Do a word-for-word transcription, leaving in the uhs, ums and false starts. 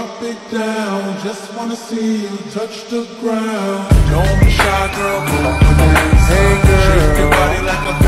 drop it down. Just wanna see you touch the ground. Don't be shy, girl. Hey, girl. Shake your body like a